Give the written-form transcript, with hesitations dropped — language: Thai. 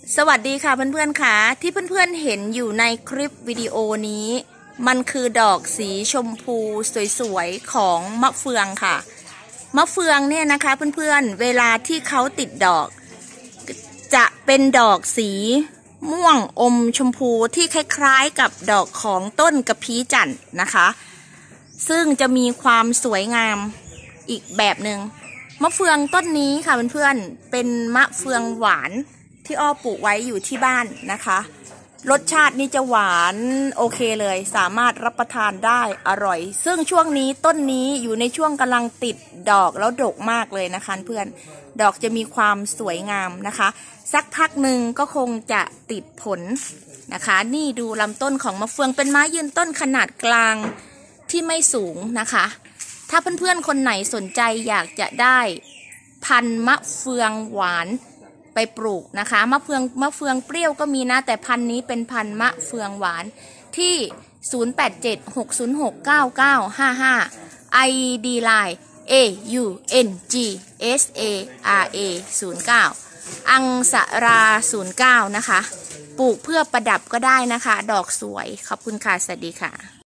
สวัสดีค่ะเพื่อนๆค่ะที่เพื่อนๆเห็นอยู่ในคลิปวิดีโอนี้มันคือดอกสีชมพูสวยๆของมะเฟืองค่ะมะเฟืองเนี่ยนะคะเพื่อนๆเวลาที่เขาติดดอกจะเป็นดอกสีม่วงอมชมพูที่คล้ายๆกับดอกของต้นกระพี้จันทร์นะคะซึ่งจะมีความสวยงามอีกแบบหนึ่งมะเฟืองต้นนี้ค่ะเพื่อนๆเป็นมะเฟืองหวานที่อ้อปลูกไว้อยู่ที่บ้านนะคะรสชาตินี่จะหวานโอเคเลยสามารถรับประทานได้อร่อยซึ่งช่วงนี้ต้นนี้อยู่ในช่วงกำลังติดดอกแล้วดกมากเลยนะคะเพื่อนดอกจะมีความสวยงามนะคะสักพักหนึ่งก็คงจะติดผลนะคะนี่ดูลำต้นของมะเฟืองเป็นไม้ยืนต้นขนาดกลางที่ไม่สูงนะคะถ้าเพื่อนๆคนไหนสนใจอยากจะได้พันธุ์มะเฟืองหวานไปปลูกนะคะมะเฟืองเปรี้ยวก็มีนะแต่พันธุ์นี้เป็นพันธุ์มะเฟืองหวานที่0876069955 ID Line AUNGSARA09 อังสรา09นะคะปลูกเพื่อประดับก็ได้นะคะดอกสวยขอบคุณค่ะสวัสดีค่ะ